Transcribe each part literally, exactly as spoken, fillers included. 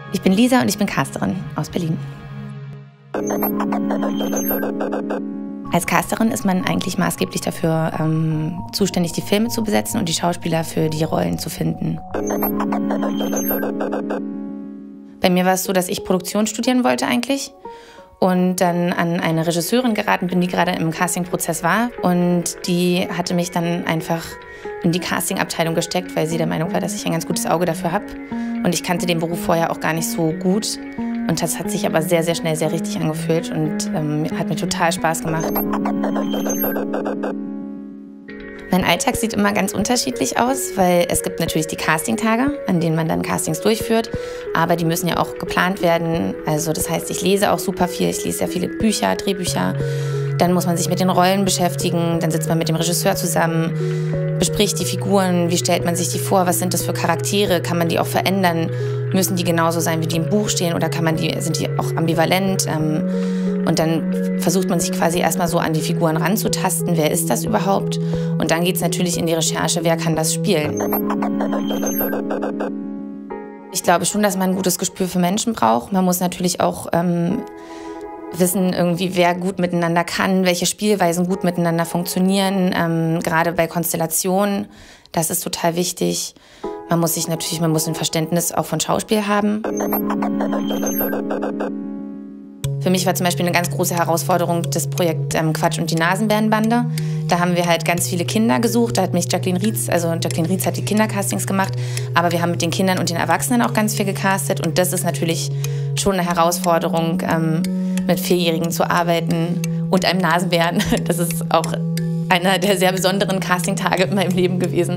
Ich bin Lisa und ich bin Casterin aus Berlin. Als Casterin ist man eigentlich maßgeblich dafür ähm, zuständig, die Filme zu besetzen und die Schauspieler für die Rollen zu finden. Bei mir war es so, dass ich Produktion studieren wollte eigentlich und dann an eine Regisseurin geraten bin, die gerade im Castingprozess war. Und die hatte mich dann einfach in die Castingabteilung gesteckt, weil sie der Meinung war, dass ich ein ganz gutes Auge dafür habe. Und ich kannte den Beruf vorher auch gar nicht so gut. Und das hat sich aber sehr, sehr schnell sehr richtig angefühlt und ähm, hat mir total Spaß gemacht. Mein Alltag sieht immer ganz unterschiedlich aus, weil es gibt natürlich die Castingtage, an denen man dann Castings durchführt, aber die müssen ja auch geplant werden. Also das heißt, ich lese auch super viel, ich lese sehr viele Bücher, Drehbücher. Dann muss man sich mit den Rollen beschäftigen, dann sitzt man mit dem Regisseur zusammen, bespricht die Figuren, wie stellt man sich die vor, was sind das für Charaktere, kann man die auch verändern, müssen die genauso sein, wie die im Buch stehen oder kann man die, sind die auch ambivalent? Und dann versucht man sich quasi erstmal so an die Figuren ranzutasten, wer ist das überhaupt? Und dann geht es natürlich in die Recherche, wer kann das spielen? Ich glaube schon, dass man ein gutes Gespür für Menschen braucht. Man muss natürlich auch ähm, wissen, irgendwie, wer gut miteinander kann, welche Spielweisen gut miteinander funktionieren, ähm, gerade bei Konstellationen. Das ist total wichtig. Man muss sich natürlich, man muss ein Verständnis auch von Schauspiel haben. Für mich war zum Beispiel eine ganz große Herausforderung das Projekt ähm, Quatsch und die Nasenbärenbande. Da haben wir halt ganz viele Kinder gesucht. Da hat mich Jacqueline Rietz, also Jacqueline Rietz hat die Kindercastings gemacht, aber wir haben mit den Kindern und den Erwachsenen auch ganz viel gecastet. Und das ist natürlich schon eine Herausforderung, ähm, mit Vierjährigen zu arbeiten und einem Nasenbären. Das ist auch einer der sehr besonderen Castingtage in meinem Leben gewesen.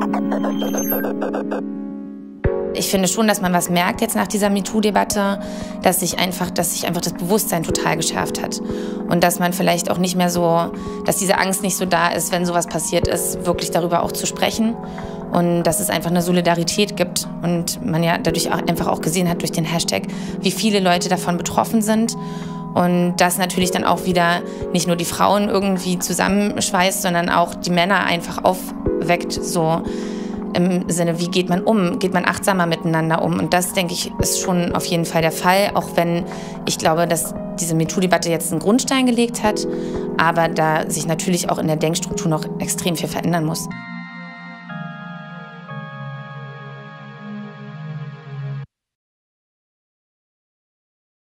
Ich finde schon, dass man was merkt jetzt nach dieser MeToo-Debatte, dass sich einfach, dass sich einfach das Bewusstsein total geschärft hat. Und dass man vielleicht auch nicht mehr so, dass diese Angst nicht so da ist, wenn sowas passiert ist, wirklich darüber auch zu sprechen. Und dass es einfach eine Solidarität gibt. Und man ja dadurch auch einfach auch gesehen hat durch den Hashtag, wie viele Leute davon betroffen sind. Und das natürlich dann auch wieder nicht nur die Frauen irgendwie zusammenschweißt, sondern auch die Männer einfach aufweckt, so im Sinne, wie geht man um? Geht man achtsamer miteinander um? Und das, denke ich, ist schon auf jeden Fall der Fall, auch wenn ich glaube, dass diese MeToo-Debatte jetzt einen Grundstein gelegt hat, aber da sich natürlich auch in der Denkstruktur noch extrem viel verändern muss.